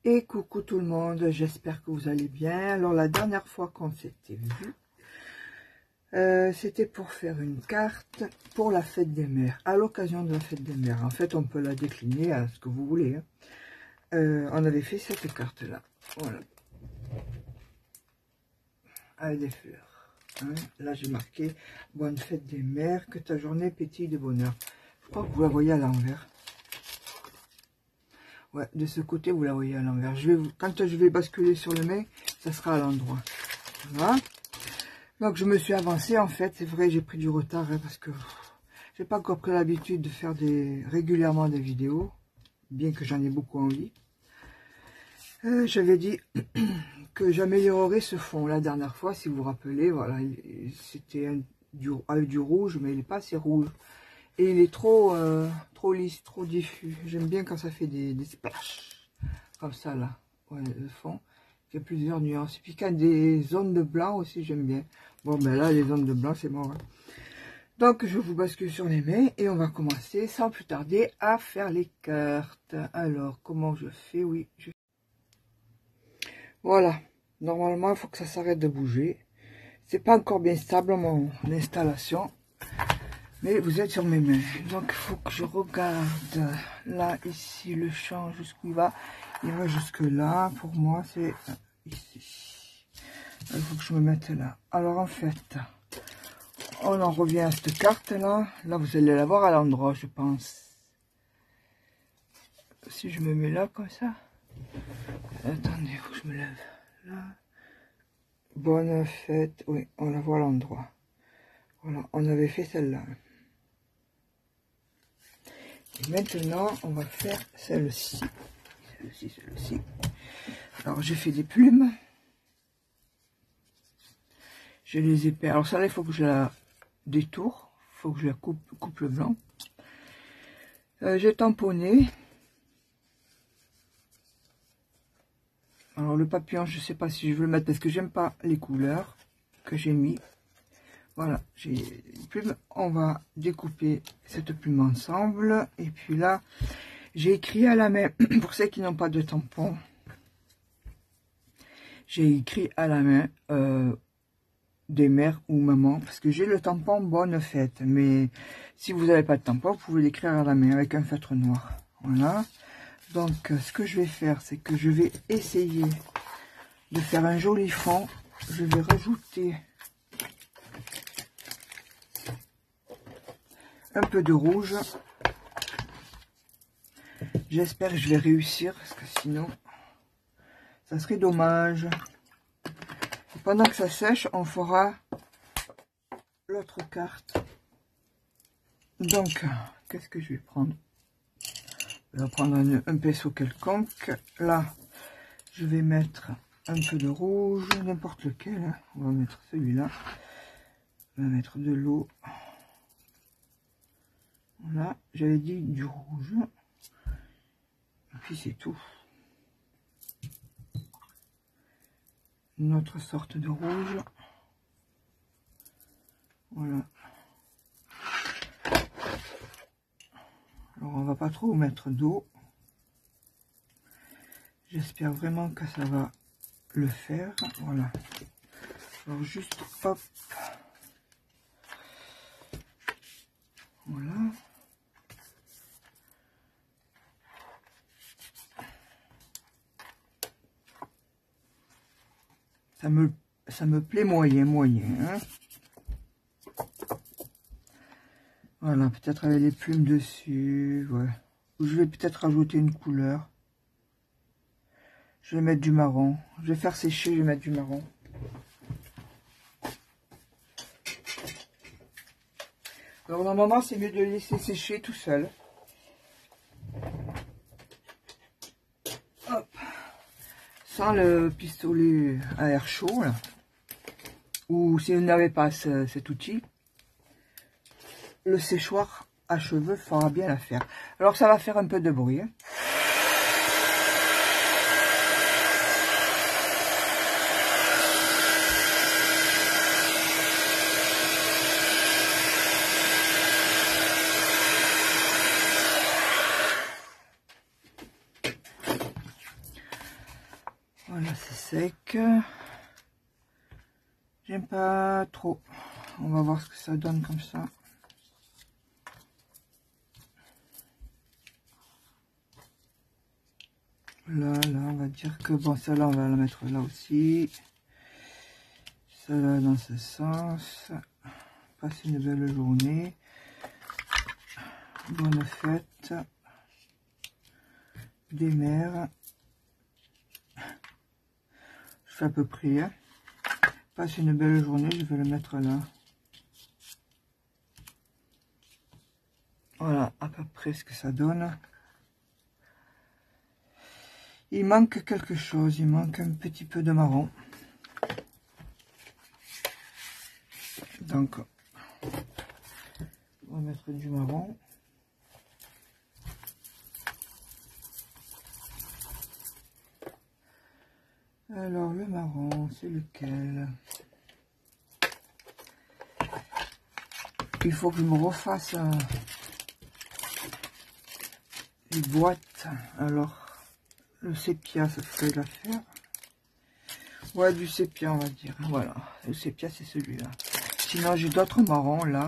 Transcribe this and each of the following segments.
Et coucou tout le monde, j'espère que vous allez bien. Alors la dernière fois qu'on s'était vu, c'était pour faire une carte pour la fête des mères, à l'occasion de la fête des mères. En fait, on peut la décliner à ce que vous voulez. Hein. On avait fait cette carte-là, voilà, avec des fleurs. Hein. Là, j'ai marqué « Bonne fête des mères, que ta journée pétille de bonheur ». Je crois que vous la voyez à l'envers. Ouais, de ce côté, vous la voyez à l'envers. Quand je vais basculer sur le main, ça sera à l'endroit. Voilà. Donc, je me suis avancée, en fait. C'est vrai, j'ai pris du retard, hein, parce que j'ai pas encore pris l'habitude de faire régulièrement des vidéos, bien que j'en ai beaucoup envie. J'avais dit que j'améliorerais ce fond la dernière fois, si vous vous rappelez. Voilà, c'était avec du rouge, mais il n'est pas assez rouge. Et il est trop lisse, trop diffus. J'aime bien quand ça fait des splashes. Comme ça, là. Ouais, le fond. Il y a plusieurs nuances. Et puis quand des zones de blanc aussi, j'aime bien. Bon, ben là, les zones de blanc, c'est mort. Hein. Donc, je vous bascule sur les mains. Et on va commencer, sans plus tarder, à faire les cartes. Alors, comment je fais? Oui, Voilà. Normalement, il faut que ça s'arrête de bouger. C'est pas encore bien stable, mon installation. Mais vous êtes sur mes mains, donc il faut que je regarde là, ici, le champ, jusqu'où il va. Il va jusque là, pour moi, c'est ici. Il faut que je me mette là. Alors en fait, on en revient à cette carte là. Là, vous allez la voir à l'endroit, je pense. Si je me mets là, comme ça. Attendez, il faut que je me lève. Là. Bonne fête, oui, on la voit à l'endroit. Voilà, on avait fait celle-là. Et maintenant, on va faire celle-ci. Celle-ci. Alors, j'ai fait des plumes. Je les ai peintes. Alors, ça là, il faut que je la détourne. Il faut que je la coupe le blanc. J'ai tamponné. Alors, le papillon, je ne sais pas si je veux le mettre parce que j'aime pas les couleurs que j'ai mis. Voilà, j'ai une plume. On va découper cette plume ensemble. Et puis là, j'ai écrit à la main, pour ceux qui n'ont pas de tampon, j'ai écrit à la main des mères ou mamans, parce que j'ai le tampon bonne fête. Mais si vous n'avez pas de tampon, vous pouvez l'écrire à la main avec un feutre noir. Voilà. Donc, ce que je vais faire, c'est que je vais essayer de faire un joli fond. Je vais rajouter un peu de rouge. J'espère que je vais réussir, parce que sinon, ça serait dommage. Et pendant que ça sèche, on fera l'autre carte. Donc, qu'est-ce que je vais prendre? Je vais prendre un pinceau quelconque. Là, je vais mettre un peu de rouge, n'importe lequel. Hein. On va mettre celui-là. On va mettre de l'eau. Voilà, j'avais dit du rouge. Et puis c'est tout. Une autre sorte de rouge. Voilà. Alors on va pas trop mettre d'eau. J'espère vraiment que ça va le faire. Voilà. Alors juste hop. Voilà. Ça me plaît moyen. Hein. Voilà, peut-être avec les plumes dessus. Ouais. Ou je vais peut-être rajouter une couleur. Je vais mettre du marron. Je vais faire sécher, je vais mettre du marron. Alors normalement, c'est mieux de le laisser sécher tout seul. Hop. Sans le pistolet à air chaud, là. Ou si vous n'avez pas cet outil, le séchoir à cheveux fera bien l'affaire. Alors ça va faire un peu de bruit. Hein. Voilà, c'est sec. J'aime pas trop. On va voir ce que ça donne comme ça. Là, on va dire que bon, celle-là, on va la mettre là aussi. Celle-là dans ce sens. Passez une belle journée. Bonne fête des mères. Je fais à peu près. Hein. Passe une belle journée, je vais le mettre là. Voilà, à peu près ce que ça donne. Il manque quelque chose, il manque un petit peu de marron. Donc, on va mettre du marron. Alors, le marron, c'est lequel? Il faut que je me refasse les boîtes. Alors, le sépia, ça ferait l'affaire. Ouais, du sépia, on va dire. Voilà, le sépia, c'est celui-là. Sinon, j'ai d'autres marrons, là.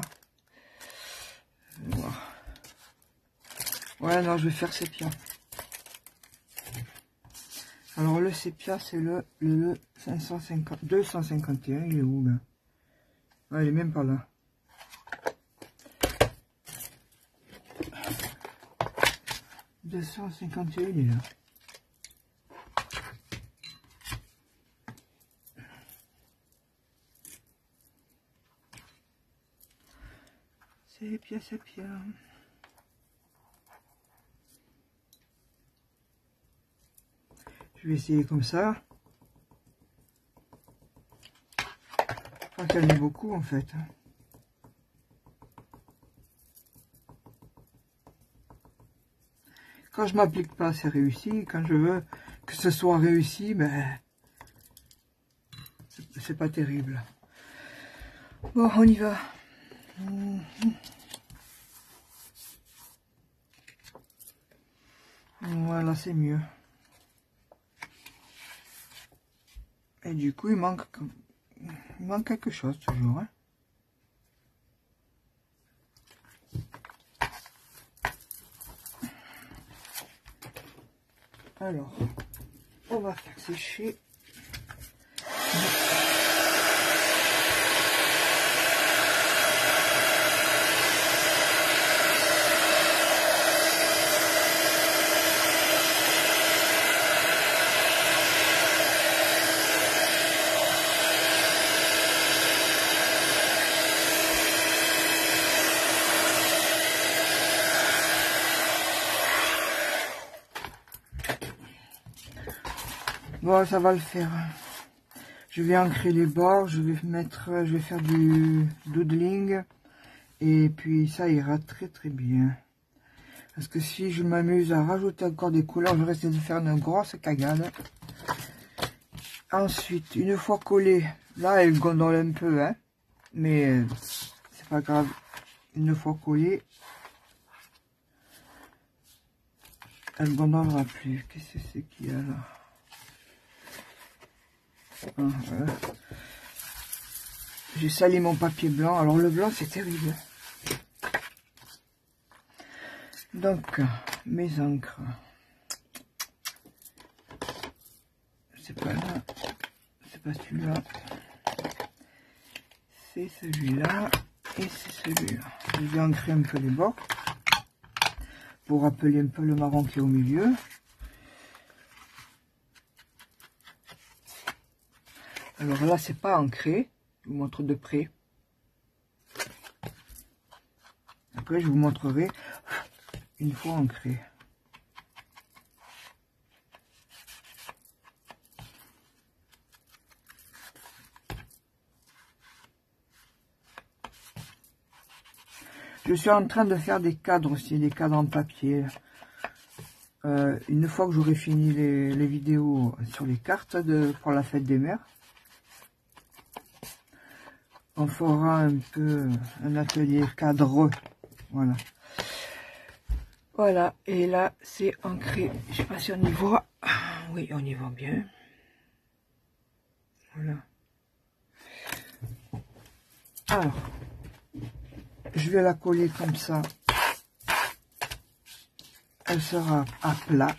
Ouais, non, je vais faire sépia. Alors, le sépia, c'est le 251. Il est où, là? Ah, il est même pas là. « 251, il est là. Sépia, sépia. Je vais essayer comme ça. Pas qu'il y en ait beaucoup en fait. Quand je m'applique pas, c'est réussi. Quand je veux que ce soit réussi, ben c'est pas terrible. Bon, on y va. Voilà, c'est mieux. Et du coup, il manque quelque chose toujours. Hein. Alors, on va faire sécher. Bon, ça va le faire. Je vais ancrer les bords, je vais faire du doodling et puis ça ira très très bien. Parce que si je m'amuse à rajouter encore des couleurs, je risque de faire une grosse cagade. Ensuite, une fois collé, là elle gondole un peu, hein, mais c'est pas grave. Une fois collé, elle gondolera plus. Qu'est-ce que c'est qu'il y a là? Ah, voilà. J'ai sali mon papier blanc. Alors le blanc c'est terrible. Donc mes encres. C'est pas là. C'est pas celui-là. C'est celui-là. Et c'est celui-là. Je vais ancrer un peu les bords. Pour rappeler un peu le marron qui est au milieu. Alors là, c'est pas ancré. Je vous montre de près. Après, je vous montrerai une fois ancré. Je suis en train de faire des cadres aussi, des cadres en papier. Une fois que j'aurai fini les vidéos sur les cartes pour la fête des mères, on fera un peu un atelier cadre. Voilà. Voilà, et là c'est ancré. Je sais pas si on y voit. Oui, on y voit bien. Voilà. Alors, je vais la coller comme ça. Elle sera à plat.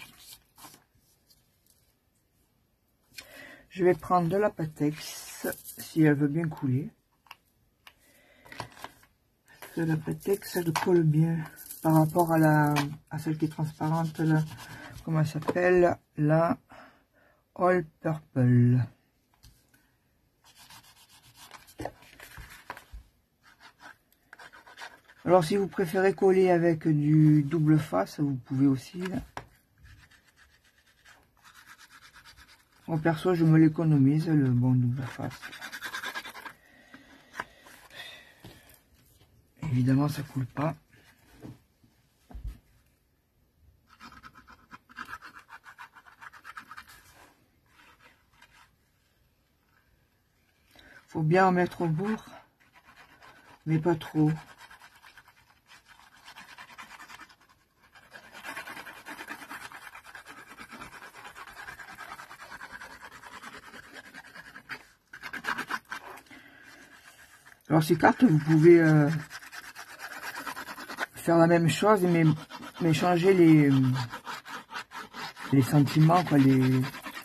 Je vais prendre de la Pattex, si elle veut bien couler. De la Pattex, elle colle bien par rapport à celle qui est transparente, là. Comment elle s'appelle? La All Purple. Alors, si vous préférez coller avec du double face, vous pouvez aussi, là. Moi, perso, je me l'économise, le bon double face. Évidemment, ça coule pas. Faut bien en mettre au bout, mais pas trop. Alors ces cartes, vous pouvez faire la même chose, mais changer les sentiments, quoi, les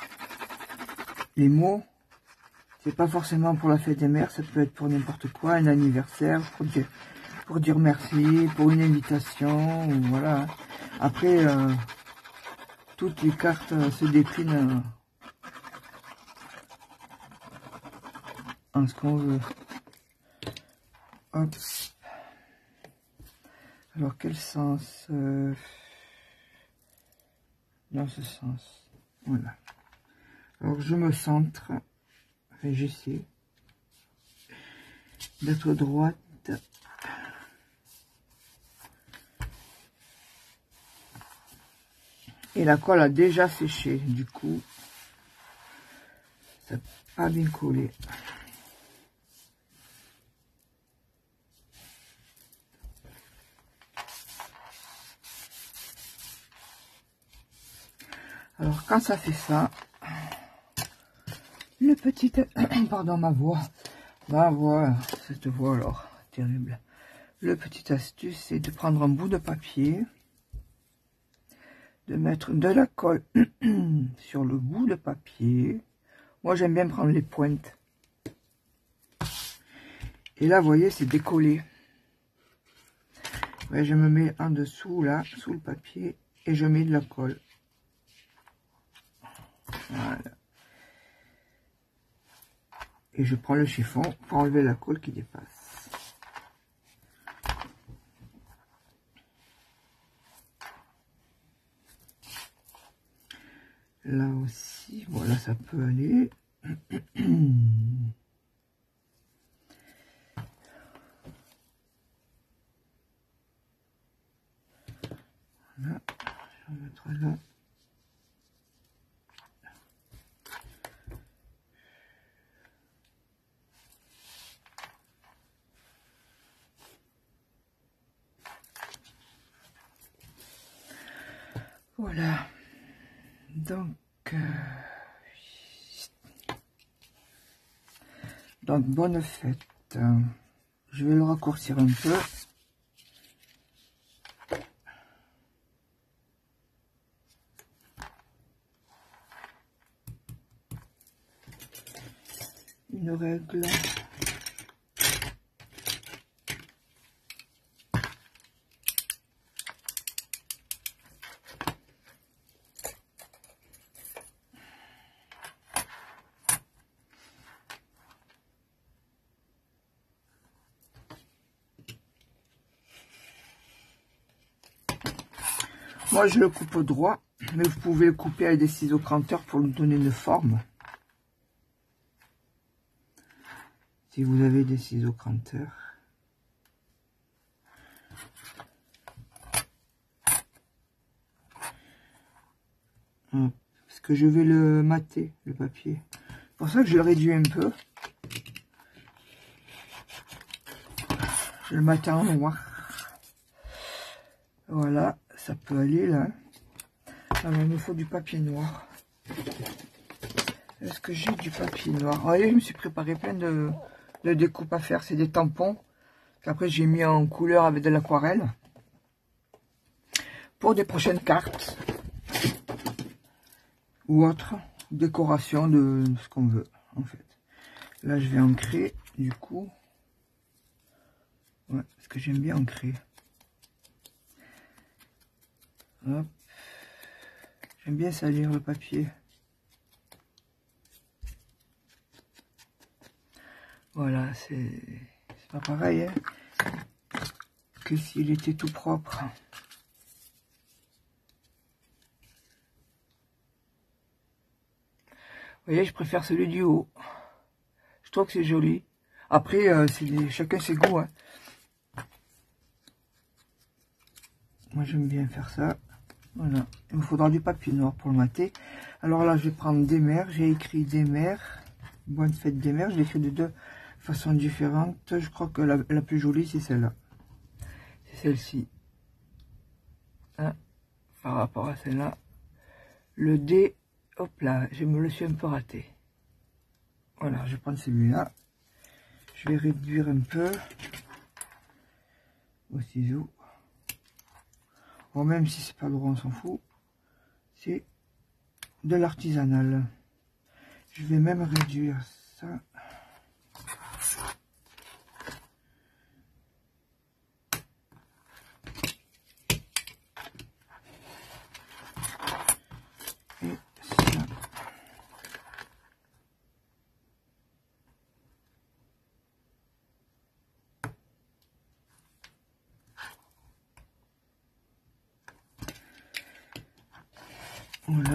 mots. C'est pas forcément pour la fête des mères, ça peut être pour n'importe quoi, un anniversaire, pour dire merci, pour une invitation, ou voilà. Après, toutes les cartes se déclinent en ce qu'on veut. Hop. Alors, quel sens? Dans ce sens. Voilà. Alors, je me centre. Enfin, j'essaie d'être droite. Et la colle a déjà séché. Du coup, ça n'a pas bien collé. Alors, quand ça fait ça, le petit... Pardon, ma voix, cette voix alors, terrible. Le petit astuce, c'est de prendre un bout de papier, de mettre de la colle sur le bout de papier. Moi, j'aime bien prendre les pointes. Et là, vous voyez, c'est décollé. Ouais, je me mets en dessous, là, sous le papier, et je mets de la colle. Voilà. Et je prends le chiffon pour enlever la colle qui dépasse. Là aussi, voilà, ça peut aller. Voilà, je vais mettre là. Voilà, donc bonne fête. Je vais le raccourcir un peu. Une règle. Moi, je le coupe au droit, mais vous pouvez le couper avec des ciseaux cranteurs pour lui donner une forme. Si vous avez des ciseaux cranteurs. Parce que je vais le mater, le papier. C'est pour ça que je le réduis un peu. Je le mate en noir. Voilà, ça peut aller là. Alors, il nous faut du papier noir. Est-ce que j'ai du papier noir? Vous voyez, je me suis préparé plein de découpes à faire. C'est des tampons qu'après j'ai mis en couleur avec de l'aquarelle pour des prochaines cartes ou autres décorations de ce qu'on veut en fait. Là je vais ancrer du coup, ouais, parce que j'aime bien ancrer. Hop. J'aime bien salir le papier. Voilà, c'est pas pareil hein, que s'il était tout propre. Vous voyez, je préfère celui du haut. Je trouve que c'est joli. Après, chacun ses goûts. Hein. Moi, j'aime bien faire ça. Voilà. Il me faudra du papier noir pour le mater. Alors là, je vais prendre des mers. J'ai écrit des mers. Bonne fête des mers. Je l'ai écrit de deux façons différentes. Je crois que la plus jolie, c'est celle-là. C'est celle-ci. Hein, par rapport à celle-là. Le D, hop là, je me le suis un peu raté. Voilà, je vais prendre celui-là. Je vais réduire un peu au ciseau. Bon, même si c'est pas droit, on s'en fout. C'est de l'artisanal. Je vais même réduire ça. Et ça. Voilà.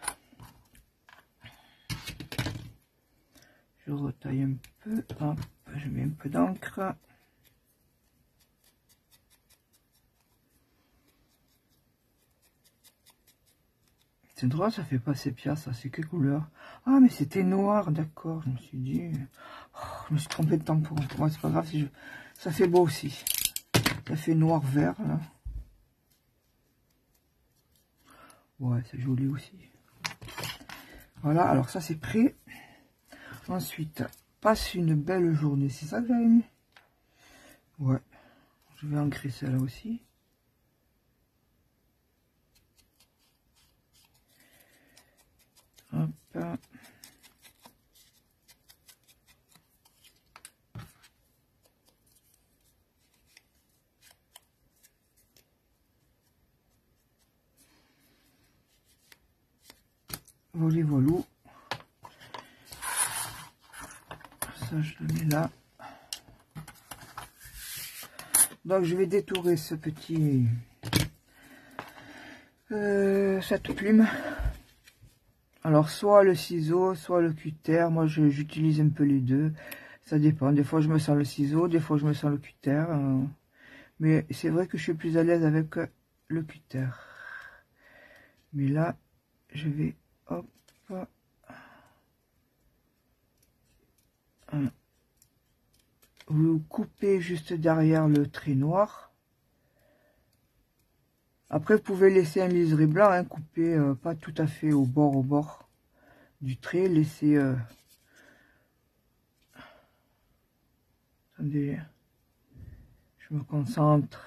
Je retaille un peu. Hop, je mets un peu d'encre. C'est drôle, ça fait pas sépia, ça. C'est quelle couleur? Ah, mais c'était noir, d'accord. Je me suis dit... Oh, je me suis trompé de tampon. Moi, c'est pas grave. Si ça fait beau aussi. Ça fait noir-vert, là. Ouais, c'est joli aussi. Voilà, alors ça, c'est prêt. Ensuite, passe une belle journée. C'est ça que j'avais mis? Ouais. Je vais ancrer celle-là aussi. Hop. Voilà, voilà. Ça, je le mets là. Donc, je vais détourer ce petit... cette plume. Alors, soit le ciseau, soit le cutter. Moi, j'utilise un peu les deux. Ça dépend. Des fois, je me sens le ciseau. Des fois, je me sens le cutter. Mais c'est vrai que je suis plus à l'aise avec le cutter. Mais là, je vais... Hop. Vous coupez juste derrière le trait noir. Après, vous pouvez laisser un liseré blanc, hein, couper pas tout à fait au bord du trait. Laisser... Attendez, je me concentre.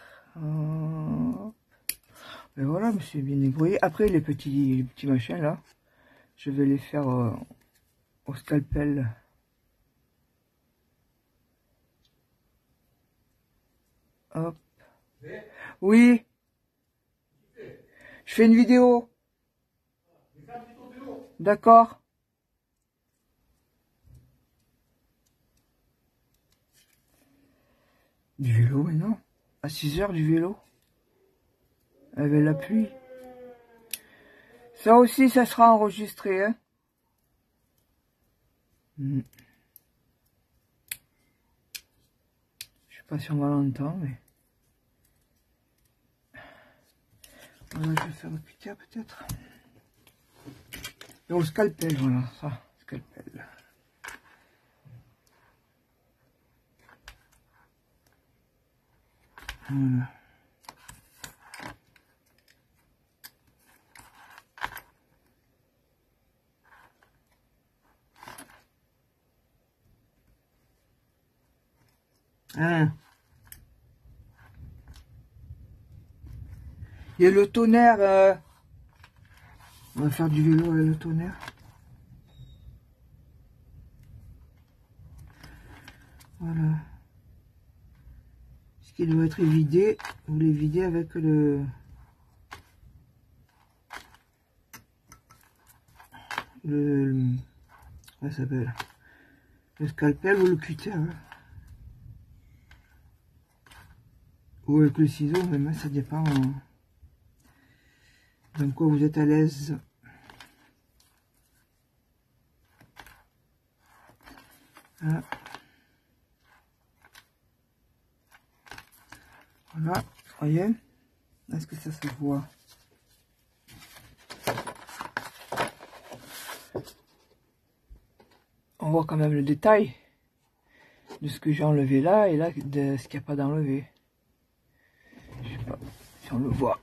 Et voilà, je me suis bien débrouillé. Après, les petits machins là, je vais les faire au scalpel. Hop. Oui. Je fais une vidéo. D'accord. Du vélo, mais non. À 6 heures du vélo. Avec la pluie. Ça aussi, ça sera enregistré. Hein. Je sais pas si on va l'entendre, mais... Voilà, je vais faire le cutter peut-être. Et au scalpel, voilà, ça, scalpel. Voilà. Hein. Il y a le tonnerre. On va faire du vélo avec le tonnerre. Voilà. Ce qui doit être vidé, vous les videz avec le comment ça s'appelle, le scalpel ou le cutter, hein. Ou avec le ciseau, même ça dépend dans quoi vous êtes à l'aise. Voilà. Voilà, voyez, est-ce que ça se voit? On voit quand même le détail de ce que j'ai enlevé là et là de ce qu'il n'y a pas d'enlevé. Je sais pas si on le voit.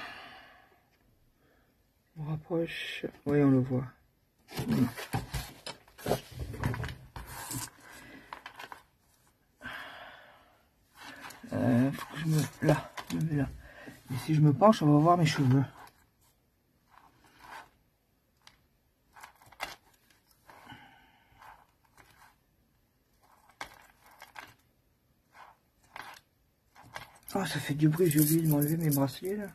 On rapproche, oui on le voit. Faut que je me... Là, je me mets là. Et si je me penche, on va voir mes cheveux. Oh, ça fait du bruit, j'ai oublié de m'enlever mes bracelets là.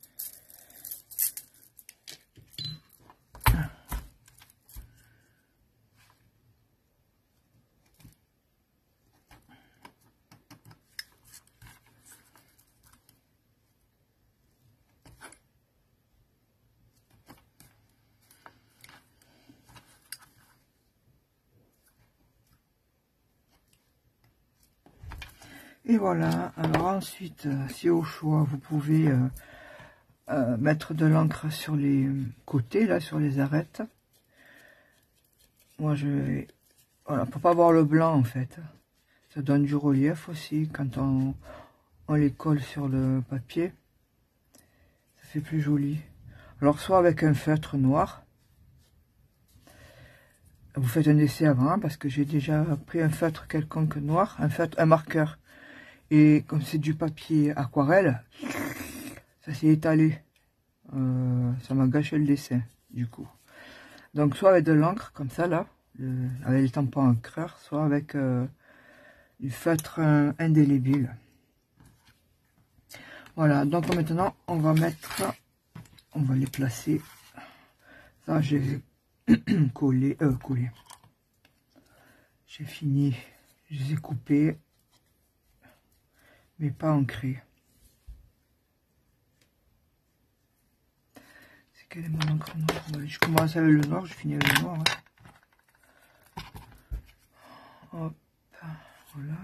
Et voilà, alors ensuite, si au choix, vous pouvez mettre de l'encre sur les côtés, là, sur les arêtes. Moi, je vais... Voilà, pour pas voir le blanc, en fait. Ça donne du relief aussi, quand on les colle sur le papier. Ça fait plus joli. Alors, soit avec un feutre noir. Vous faites un essai avant, parce que j'ai déjà pris un feutre quelconque noir, un marqueur. Et comme c'est du papier aquarelle, ça s'est étalé. Ça m'a gâché le dessin, du coup. Donc, soit avec de l'encre, comme ça, là, avec les tampons encreurs, soit avec du feutre indélébile. Voilà, donc maintenant, on va les placer. Ça, j'ai collé. J'ai fini, je les ai coupés, mais pas ancrés. C'est quel est mon encre noire? Je commence avec le noir, je finis avec le noir. Hein. Hop, voilà.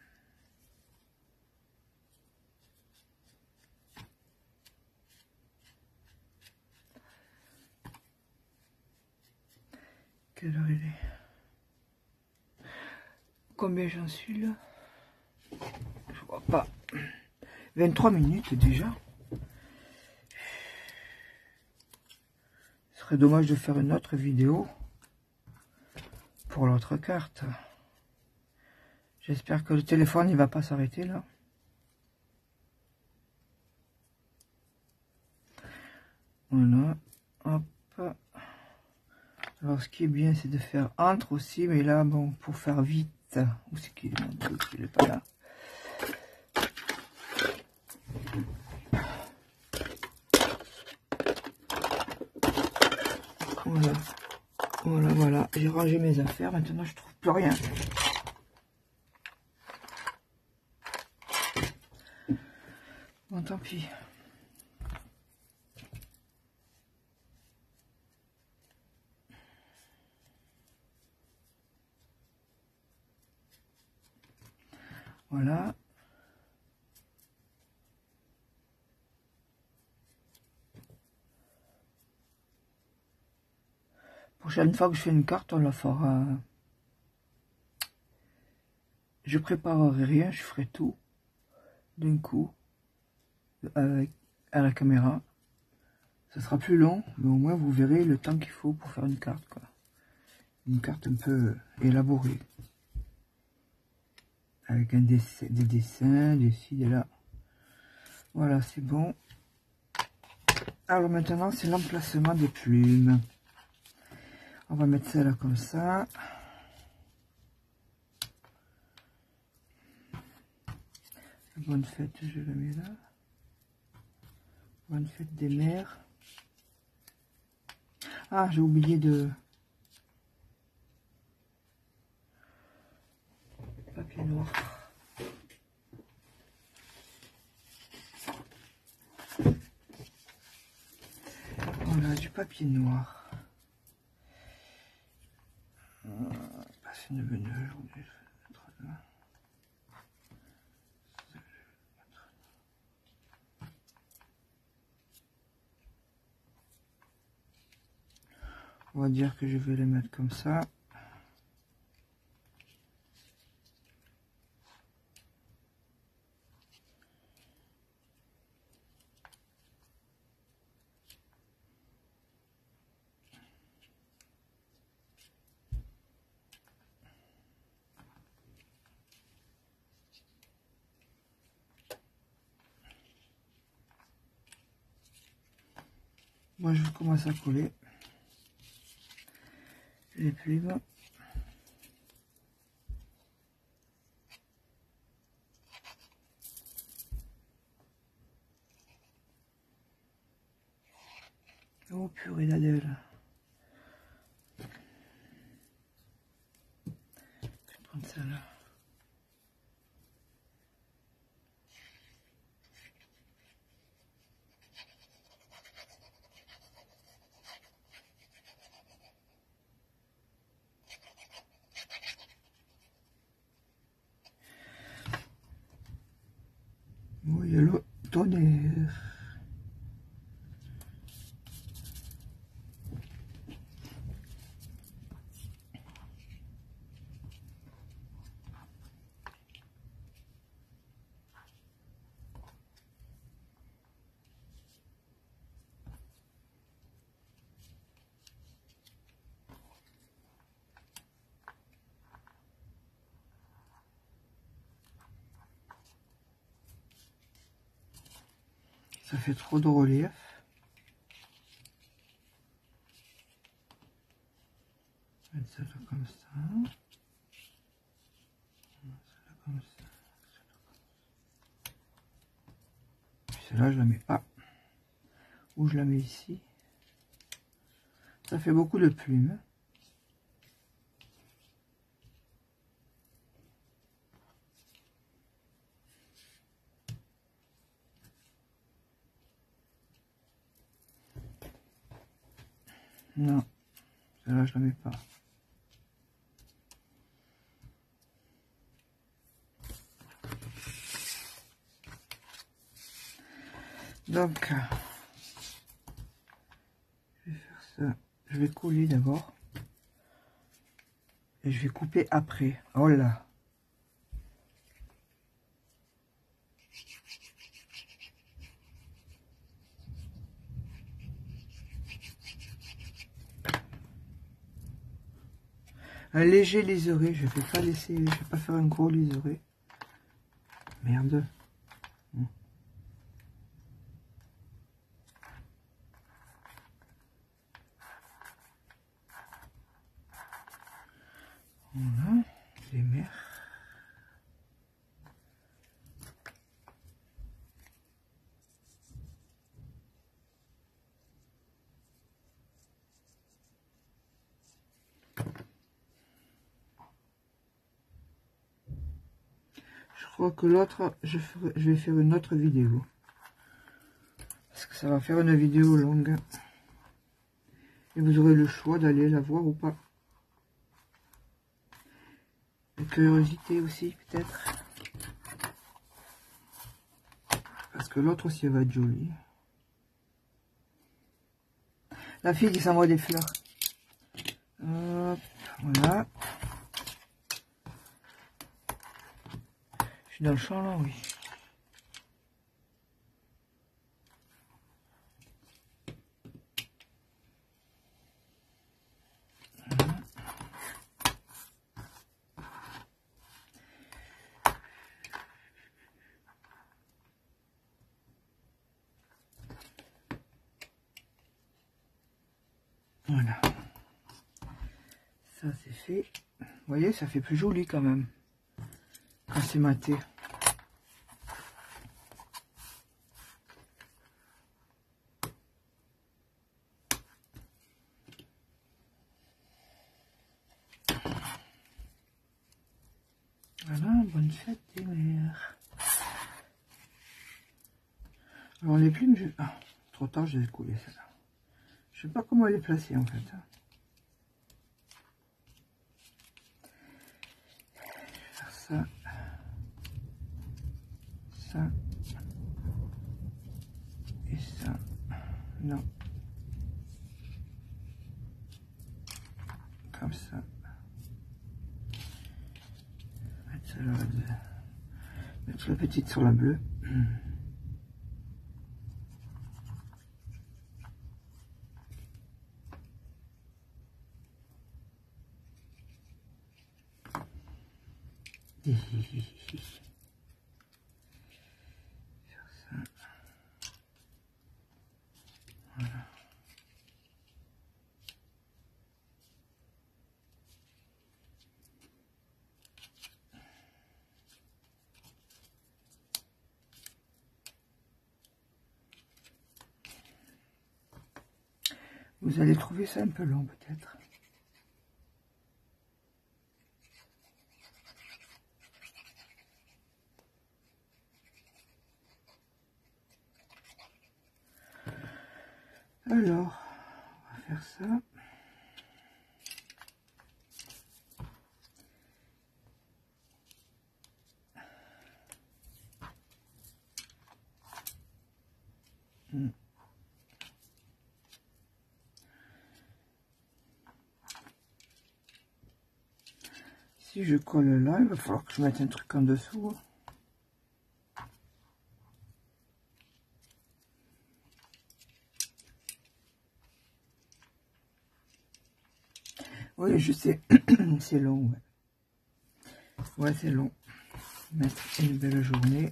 Quelle heure il est? Combien j'en suis là? Je vois pas. 23 minutes déjà. Ce serait dommage de faire une autre vidéo pour l'autre carte. J'espère que le téléphone il va pas s'arrêter là. Voilà. Hop. Alors ce qui est bien c'est de faire entre aussi, mais là bon pour faire vite. Où c'est qu'il est mon truc? Il est pas là. Voilà. Voilà. J'ai rangé mes affaires. Maintenant je trouve plus rien. Bon tant pis. Voilà. Prochaine fois que je fais une carte, on la fera. Je préparerai rien, je ferai tout d'un coup à la caméra. Ça sera plus long, mais au moins vous verrez le temps qu'il faut pour faire une carte, quoi. Une carte un peu élaborée. avec des dessins, des ci, des là. Voilà, c'est bon. Alors maintenant, c'est l'emplacement des plumes. On va mettre ça là comme ça. Bonne fête, je la mets là. Bonne fête des mères. Ah, j'ai oublié de... papier noir. Voilà, du papier noir. C'est une bonne aujourd'hui. On va dire que je vais les mettre comme ça. Moi, je commence à coller les plumes. Oh purée d'Adèle. Je vais prendre ça là. Oh, il y a le tonnerre. Ça fait trop de relief. Mettre ça là comme ça. Ça là comme ça. Puis celle-là, je la mets pas. Ou je la mets ici. Ça fait beaucoup de plumes. Non, celle-là, je la mets pas. Donc, je vais faire ça. Je vais coller d'abord. Et je vais couper après. Oh là! Un léger liseré. Je vais pas laisser. Je vais pas faire un gros liseré. Merde. Voilà. Les mers. Je crois que l'autre, je vais faire une autre vidéo. Parce que ça va faire une vidéo longue. Et vous aurez le choix d'aller la voir ou pas. La curiosité aussi, peut-être. Parce que l'autre aussi, elle va être jolie. La fille qui s'envoie des fleurs. Hop, voilà. Je suis dans le champ là, oui. Ça c'est fait. Vous voyez, ça fait plus joli quand même. Quand c'est maté. Voilà, bonne fête des mères. Alors les plumes, ah, trop tard, je les ai coulées celle-là. Je sais pas comment les placer en fait. Je vais faire ça. Ça. Et ça. Non. Comme ça. Mettre ça là. Mettre la petite sur la bleue. Faire ça. Voilà. Vous allez trouver ça un peu long peut-être. Alors, on va faire ça. Si je colle là, il va falloir que je mette un truc en dessous. Oui, je sais, c'est long. Ouais, c'est long. Mettre une belle journée.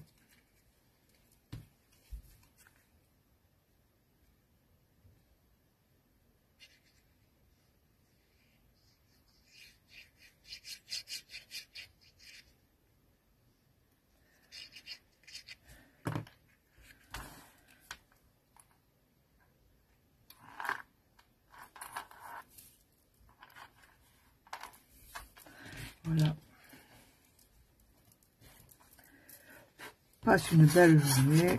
Voilà. Passe une belle journée.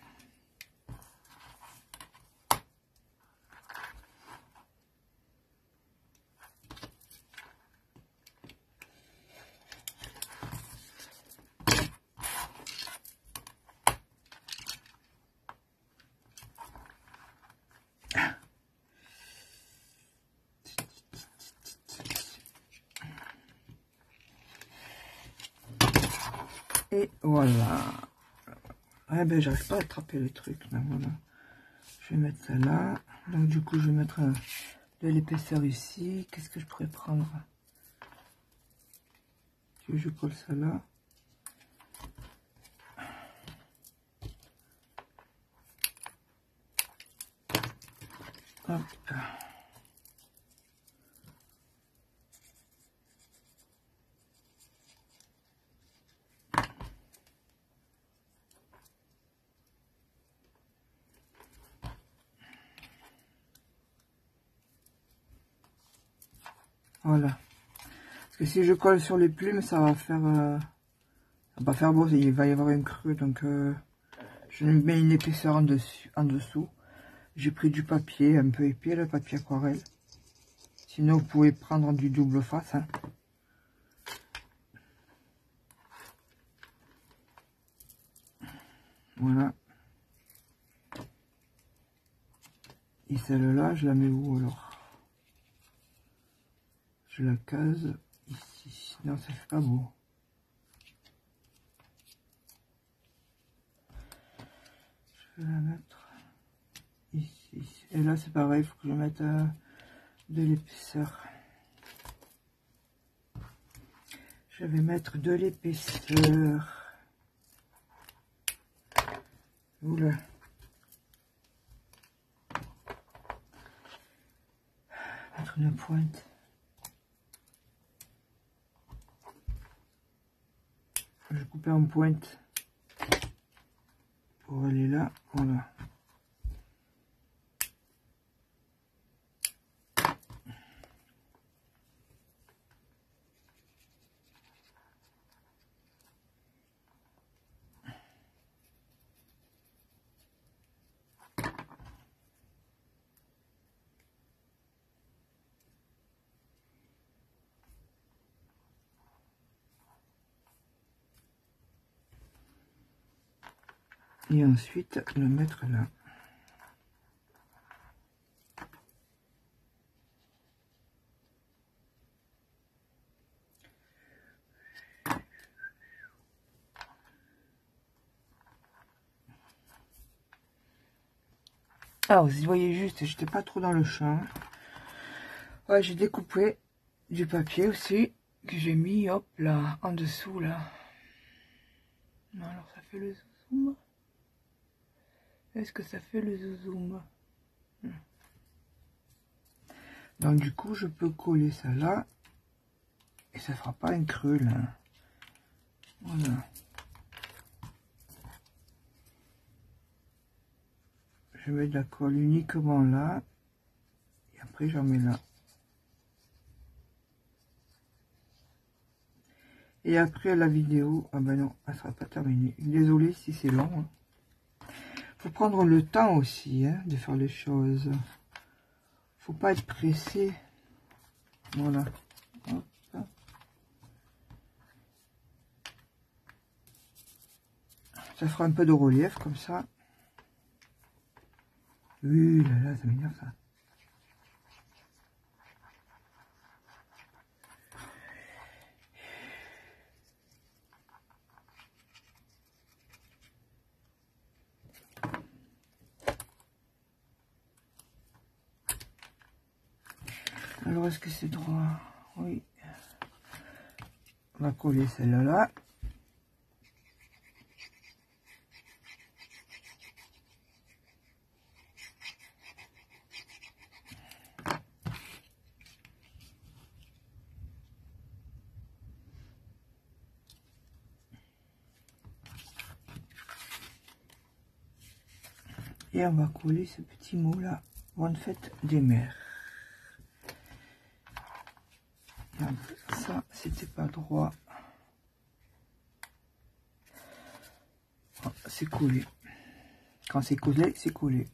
Et voilà. Ah ben j'arrive pas à attraper le truc. Ben voilà. Je vais mettre ça là. Donc du coup je vais mettre de l'épaisseur ici. Qu'est-ce que je pourrais prendre? Je colle ça là. Hop. Voilà. Parce que si je colle sur les plumes, ça va faire beau, il va y avoir une creux. Donc je mets une épaisseur en dessous. J'ai pris du papier un peu épais, le papier aquarelle. Sinon, vous pouvez prendre du double face. Hein. Voilà. Et celle-là, je la mets où alors? Je la case ici. Non, ça fait pas beau. Je vais la mettre ici. Et là, c'est pareil, il faut que je mette de l'épaisseur. Je vais mettre de l'épaisseur. Oula. Mettre une pointe. Je vais couper en pointe pour aller là, voilà. Et ensuite le mettre là. Alors vous voyez juste, j'étais pas trop dans le champ. Ouais, j'ai découpé du papier aussi que j'ai mis, hop là, en dessous là. Alors ça fait le zoom. Est-ce que ça fait le zoom? Donc du coup je peux coller ça là et ça fera pas un creux là. Voilà. Je mets de la colle uniquement là et après j'en mets là. Et après la vidéo, ah ben non, elle sera pas terminée. Désolée si c'est long. Hein. Faut prendre le temps aussi hein, de faire les choses. Faut pas être pressé. Voilà. Hop. Ça fera un peu de relief comme ça. Oui, là, ça m'énerve ça. Alors, est-ce que c'est droit? Oui. On va coller celle-là là. Et on va coller ce petit mot là. Bonne fête des mères. Ça, c'était pas droit. C'est collé. Quand c'est collé, c'est collé.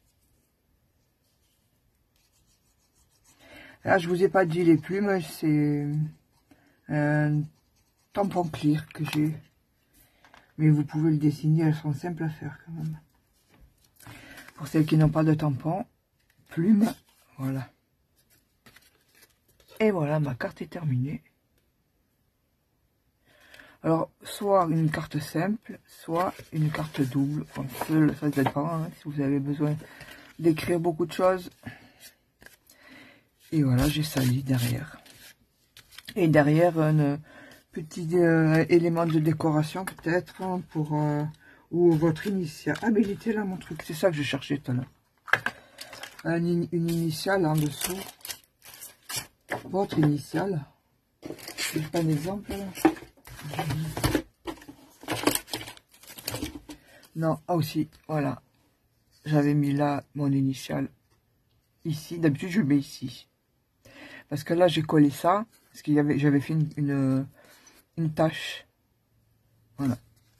Là, je vous ai pas dit les plumes, c'est un tampon clear que j'ai. Mais vous pouvez le dessiner, elles sont simples à faire quand même. Pour celles qui n'ont pas de tampon, plume, voilà. Et voilà, ma carte est terminée. Alors, soit une carte simple, soit une carte double. Ça dépend, hein, si vous avez besoin d'écrire beaucoup de choses. Et voilà, j'ai sali derrière. Et derrière, un petit élément de décoration peut-être, hein, pour... ou votre initiale. Ah, mais il était là mon truc, c'est ça que je cherchais tout à l'heure. Une initiale en dessous. Votre initiale. C'est pas un exemple là. Non, ah aussi, voilà. J'avais mis là mon initiale. Ici, d'habitude je le mets ici. Parce que là j'ai collé ça. Parce qu'il y avait, j'avais fait une tache. Voilà.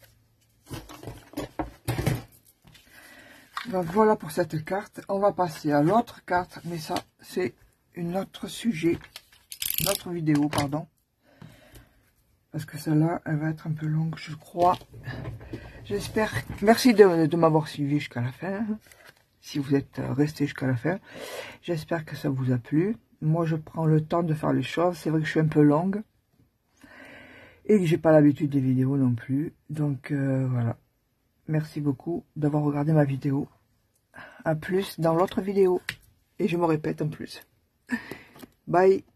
Donc voilà pour cette carte. On va passer à l'autre carte. Mais ça, c'est un autre sujet. Une autre vidéo, pardon. Parce que celle-là, elle va être un peu longue, je crois. J'espère. Merci de m'avoir suivi jusqu'à la fin. Si vous êtes resté jusqu'à la fin. J'espère que ça vous a plu. Moi, je prends le temps de faire les choses. C'est vrai que je suis un peu longue. Et que j'ai pas l'habitude des vidéos non plus. Donc, voilà. Merci beaucoup d'avoir regardé ma vidéo. À plus dans l'autre vidéo. Et je me répète en plus. Bye.